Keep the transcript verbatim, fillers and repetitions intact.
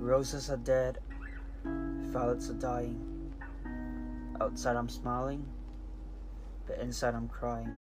Roses are dead, violets are dying. Outside I'm smiling, but inside I'm crying.